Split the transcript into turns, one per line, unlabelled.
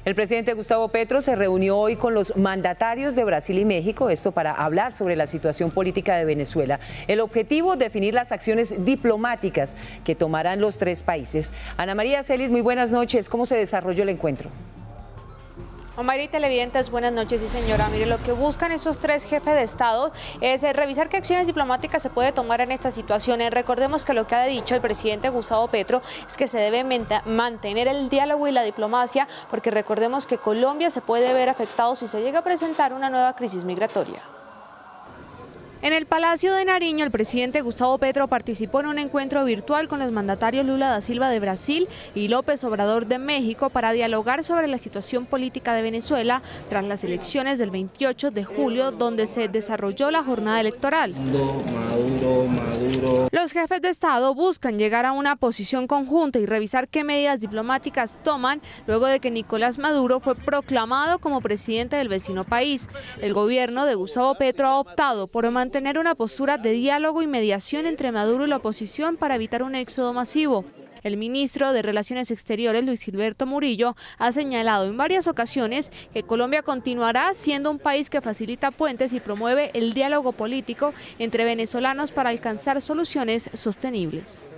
El presidente Gustavo Petro se reunió hoy con los mandatarios de Brasil y México, esto para hablar sobre la situación política de Venezuela. El objetivo, definir las acciones diplomáticas que tomarán los tres países. Ana María Celis, muy buenas noches. ¿Cómo se desarrolló el encuentro?
Omaira y televidentes, buenas noches. Sí, señora, mire, lo que buscan esos tres jefes de Estado es revisar qué acciones diplomáticas se puede tomar en estas situaciones. Recordemos que lo que ha dicho el presidente Gustavo Petro es que se debe mantener el diálogo y la diplomacia, porque recordemos que Colombia se puede ver afectado si se llega a presentar una nueva crisis migratoria. En el Palacio de Nariño, el presidente Gustavo Petro participó en un encuentro virtual con los mandatarios Lula da Silva de Brasil y López Obrador de México para dialogar sobre la situación política de Venezuela tras las elecciones del 28 de julio, donde se desarrolló la jornada electoral. Los jefes de Estado buscan llegar a una posición conjunta y revisar qué medidas diplomáticas toman luego de que Nicolás Maduro fue proclamado como presidente del vecino país. El gobierno de Gustavo Petro ha optado por mantener una postura de diálogo y mediación entre Maduro y la oposición para evitar un éxodo masivo. El ministro de Relaciones Exteriores, Luis Gilberto Murillo, ha señalado en varias ocasiones que Colombia continuará siendo un país que facilita puentes y promueve el diálogo político entre venezolanos para alcanzar soluciones sostenibles.